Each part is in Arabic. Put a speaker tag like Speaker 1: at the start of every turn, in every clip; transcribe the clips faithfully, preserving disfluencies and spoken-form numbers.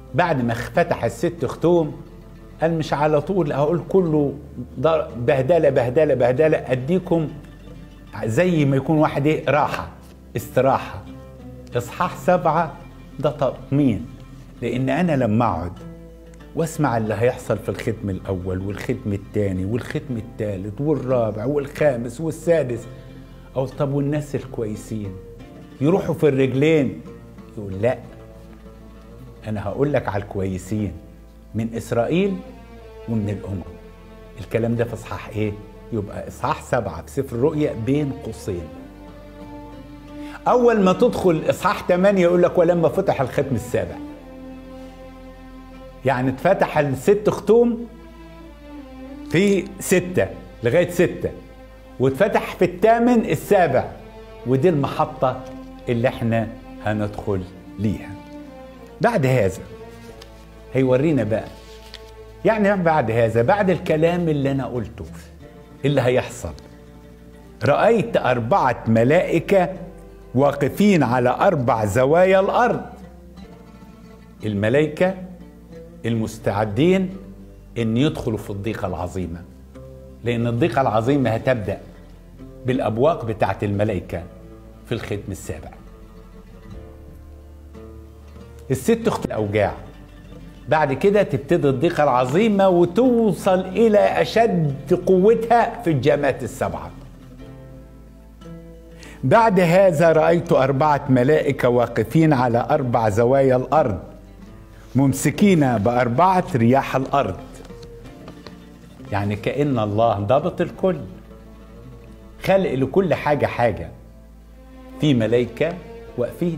Speaker 1: بعد ما فتح الست ختوم قال مش على طول هقول كله بهدله بهدله بهدله، اديكم زي ما يكون واحد ايه راحه استراحه. اصحاح سبعه ده تطمين، لان انا لما اقعد واسمع اللي هيحصل في الختم الاول والختم الثاني والختم الثالث والرابع والخامس والسادس، اقول طب والناس الكويسين يروحوا في الرجلين؟ يقول لا، انا هقول لك على الكويسين من اسرائيل ومن الامم. الكلام ده في اصحاح ايه؟ يبقى اصحاح سبعه في سفر الرؤيا بين قوسين. اول ما تدخل اصحاح ثمانيه يقول لك ولما فتح الختم السابع، يعني اتفتح الست ختوم في ستة لغاية ستة، واتفتح في الثامن السابع، ودي المحطة اللي احنا هندخل ليها. بعد هذا هيورينا بقى، يعني بعد هذا بعد الكلام اللي انا قلته اللي هيحصل، رأيت أربعة ملائكة واقفين على أربع زوايا الأرض. الملائكة المستعدين ان يدخلوا في الضيقة العظيمة، لان الضيقة العظيمة هتبدأ بالابواق بتاعت الملائكة في الختم السابع. الست خطوط الاوجاع، بعد كده تبتدي الضيقة العظيمة وتوصل الى اشد قوتها في الجامات السبعة. بعد هذا رأيت أربعة ملائكة واقفين على أربع زوايا الأرض ممسكين بأربعة رياح الأرض. يعني كأن الله ضابط الكل، خلق لكل حاجة حاجة. في ملائكة واقفين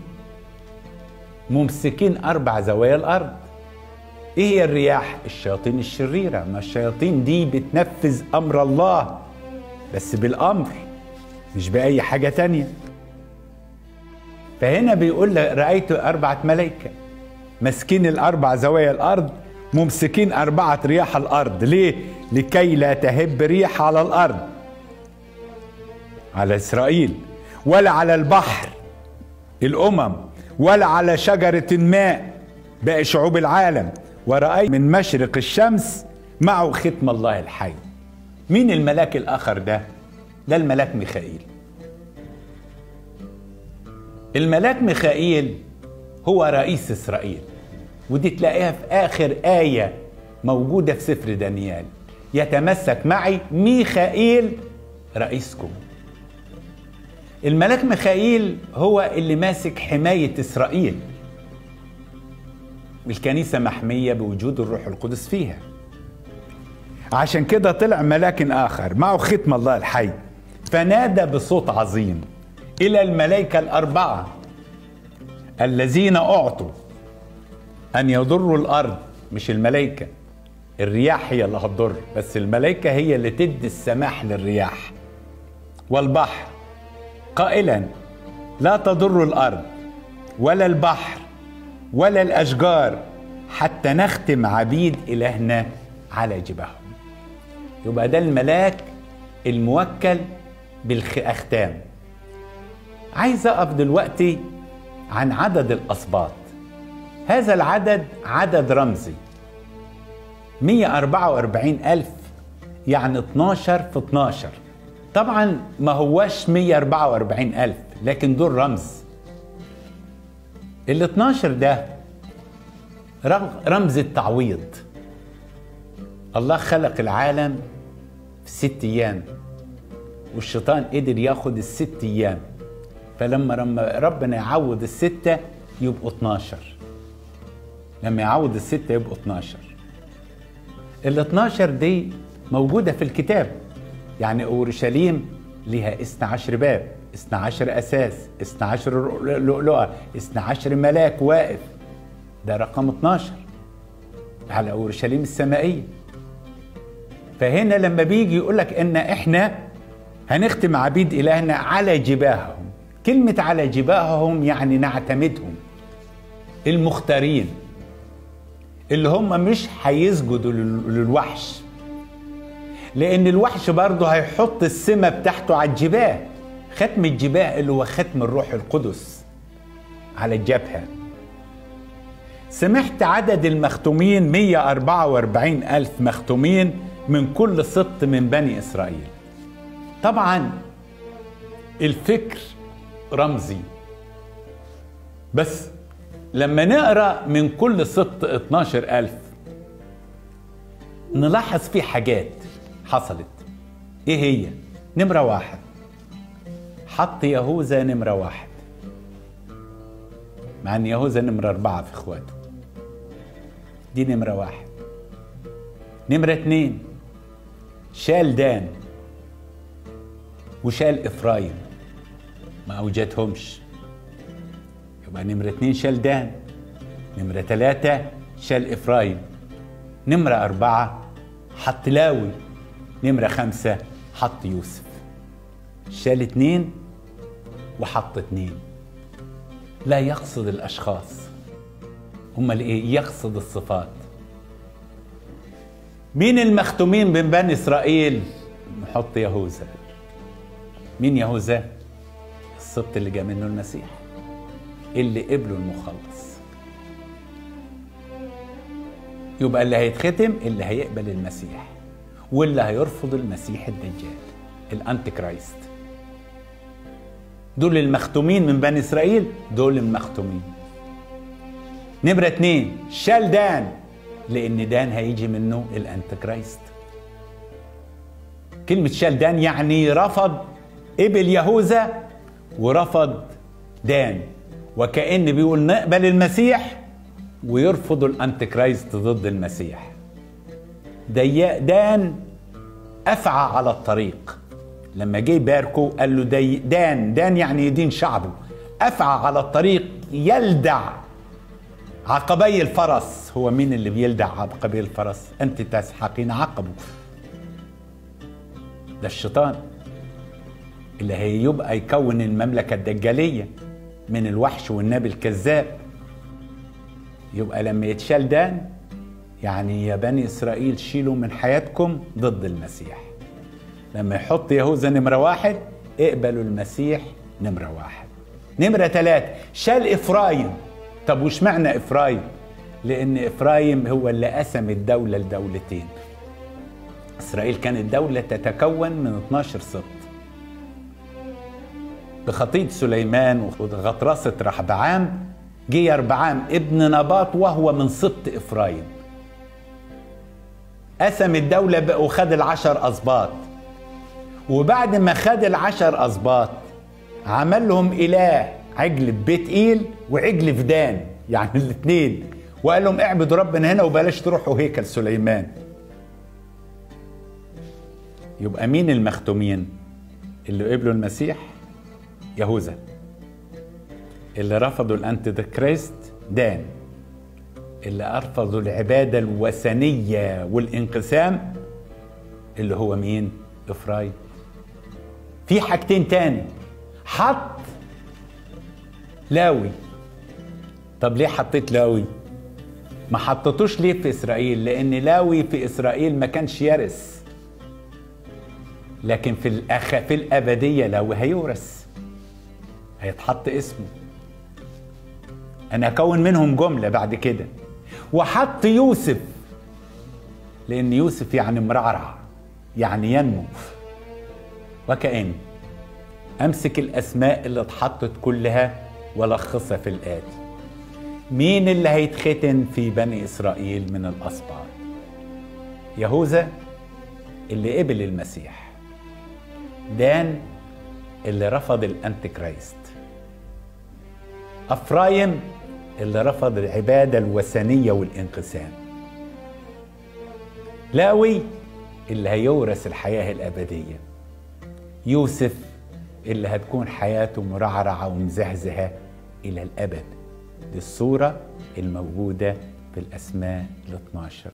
Speaker 1: ممسكين أربع زوايا الأرض. إيه هي الرياح؟ الشياطين الشريرة. ما الشياطين دي بتنفذ أمر الله، بس بالأمر مش بأي حاجة تانية. فهنا بيقول رأيت أربعة ملائكة ماسكين الأربع زوايا الأرض ممسكين أربعة رياح الأرض. ليه؟ لكي لا تهب ريح على الأرض، على إسرائيل، ولا على البحر الأمم، ولا على شجرة ماء باقي شعوب العالم. ورأيت من مشرق الشمس معه ختم الله الحي. مين الملاك الآخر ده؟ ده الملاك ميخائيل. الملاك ميخائيل هو رئيس إسرائيل، ودي تلاقيها في آخر آية موجودة في سفر دانيال: يتمسك معي ميخائيل رئيسكم. الملاك ميخائيل هو اللي ماسك حماية إسرائيل. الكنيسة محمية بوجود الروح القدس فيها، عشان كده طلع ملاك آخر معه ختم الله الحي، فنادى بصوت عظيم إلى الملائكة الأربعة الذين أعطوا أن يضروا الأرض. مش الملائكة، الرياح هي اللي هتضر، بس الملائكة هي اللي تدي السماح للرياح والبحر، قائلا لا تضر الأرض ولا البحر ولا الأشجار حتى نختم عبيد إلهنا على جباههم. يبقى ده الملاك الموكل بالأختام. عايز أقف دلوقتي عن عدد الأسباط. هذا العدد عدد رمزي، مئة وأربعة وأربعين ألف، يعني اتناشر في اتناشر. طبعا ما هواش مئة وأربعة وأربعين ألف، لكن دول رمز. ال اتناشر ده رمز التعويض. الله خلق العالم في ست أيام، والشيطان قدر ياخد الست أيام، فلما ربنا يعوض الستة يبقوا اتناشر. لما يعوض الستة يبقوا اتناشر. ال اتناشر دي موجودة في الكتاب. يعني أورشليم لها اثنا عشر باب، اثنا عشر أساس، اثنا عشر لؤلؤة، اثنا عشر ملاك واقف. ده رقم اتناشر على أورشليم السمائية. فهنا لما بيجي يقولك إن إحنا هنختم عبيد إلهنا على جباههم. كلمة على جباههم يعني نعتمدهم، المختارين اللي هم مش هيسجدوا للوحش، لأن الوحش برضه هيحط السمة بتاعته على الجباه. ختم الجباه اللي هو ختم الروح القدس على الجبهة. سمعت عدد المختومين مئة وأربعة وأربعين ألف مختومين من كل سبط من بني إسرائيل. طبعا الفكر رمزي، بس لما نقرأ من كل سبط اتناشر ألف نلاحظ في حاجات حصلت. ايه هي؟ نمرة واحد، حط يهوذا نمرة واحد، مع ان يهوذا نمرة أربعة في اخواته. دي نمرة واحد. نمرة اتنين، شال دان وشال إفرايم، ما أوجدهمش، يبقى نمرة اتنين شال دان، نمرة تلاتة شال إفرايم، نمرة أربعة حط لاوي، نمرة خمسة حط يوسف. شال اتنين وحط اتنين. لا يقصد الأشخاص، هما ايه؟ يقصد الصفات. مين المختومين من بني إسرائيل؟ نحط يهوذا. مين يهوذا؟ السبط اللي جاء منه المسيح، اللي قبله المخلص. يبقى اللي هيتختم اللي هيقبل المسيح، واللي هيرفض المسيح الدجال الانتي كرايست. دول المختومين من بني إسرائيل، دول المختومين. نمرة اتنين، شال دان، لأن دان هيجي منه الانتي كرايست. كلمة شال دان يعني رفض، قبل يهوذا ورفض دان، وكأن بيقول نقبل المسيح ويرفض الانتي كرايست ضد المسيح. دان أفعى على الطريق، لما جه باركو قال له دي دان دان يعني يدين شعبه، أفعى على الطريق يلدع عقبي الفرس. هو مين اللي بيلدع عقبي الفرس؟ أنت تسحقين عقبه، ده الشيطان اللي هيبقى يكون المملكة الدجالية من الوحش والنبي الكذاب. يبقى لما يتشال دان يعني يا بني إسرائيل شيلوا من حياتكم ضد المسيح. لما يحط يهوذا نمرة واحد، اقبلوا المسيح نمرة واحد. نمرة ثلاثة، شال إفرايم. طب وش معنى إفرايم؟ لأن إفرايم هو اللي قسم الدولة لدولتين. إسرائيل كانت دولة تتكون من اتناشر سبط. بخطية سليمان وغطرسة رحبعام جه يربعام ابن نباط وهو من سبط إفرايم، قسم الدولة وخد العشر أسباط. وبعد ما خد العشر أسباط عمل لهم إله، عجل في بيت إيل وعجل في دان، يعني الاثنين، وقال لهم اعبدوا ربنا هنا وبلاش تروحوا هيكل سليمان. يبقى مين المختومين اللي قبلوا المسيح؟ يهوذا. اللي رفضوا الانتي كرايست دان. اللي رفضوا العبادة الوثنية والانقسام اللي هو مين؟ إفرايم. في حاجتين تاني، حط لاوي. طب ليه حطيت لاوي؟ ما حطتوش ليه في إسرائيل؟ لأن لاوي في إسرائيل ما كانش يرث، لكن في الأخ في الأبدية لاوي هيورث، هيتحط اسمه. أنا أكون منهم جملة بعد كده. وحط يوسف، لأن يوسف يعني مرعرع، يعني ينمو. وكأن أمسك الأسماء اللي اتحطت كلها ولخصها في الآتي. مين اللي هيتختن في بني إسرائيل من الأسباط؟ يهوذا اللي قبل المسيح، دان اللي رفض الانتي كرايست، أفرايم اللي رفض العبادة الوثنية والانقسام، لاوي اللي هيورث الحياة الأبدية، يوسف اللي هتكون حياته مرعرعة ومزهزهة إلى الأبد. دي الصورة الموجودة في الأسماء الاثناشر.